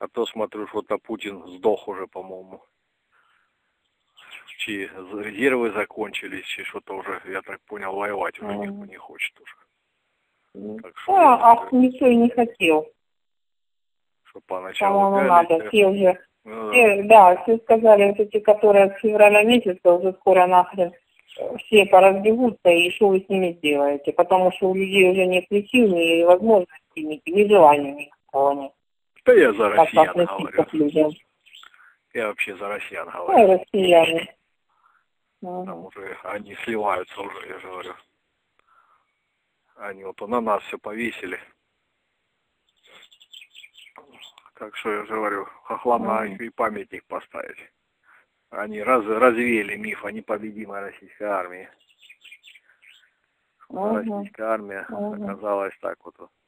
А то смотрю, что-то Путин сдох уже, по-моему. Чи резервы закончились, чи что-то уже, я так понял, воевать уже никто не хочет уже. Так что Да, никто и не хотел. что поначалу По-моему, надо. Все уже, все сказали, вот эти, которые с февраля месяца, уже скоро нахрен все поразбегутся, и что вы с ними сделаете? Потому что у людей уже нет ни сил, ни возможностей, ни желания никакого нет. Да я за россиян говорю. К людям. Я вообще за россиян Да, говорю. россияне. Там уже они сливаются уже, я же говорю. Они вот на нас все повесили. Так что я же говорю, хохлам надо еще и памятник поставить. Они развеяли миф о непобедимой российской армии. Российская армия оказалась так вот